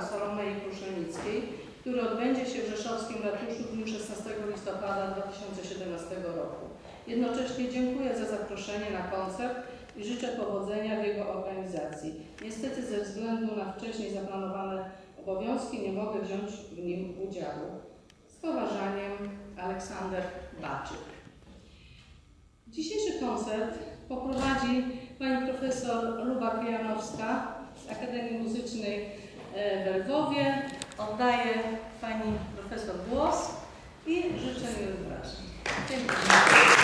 Salomei Kruszelnickiej, który odbędzie się w rzeszowskim ratuszu w dniu 16 listopada 2017 roku. Jednocześnie dziękuję za zaproszenie na koncert i życzę powodzenia w jego organizacji. Niestety ze względu na wcześniej zaplanowane obowiązki nie mogę wziąć w nim udziału. Z poważaniem, Aleksander Baczyk. Dzisiejszy koncert poprowadzi pani profesor Luba Kryjanowska z Akademii Muzycznej w Lwowie. Oddaję pani profesor głos i życzę miłych wrażeń. Dziękuję.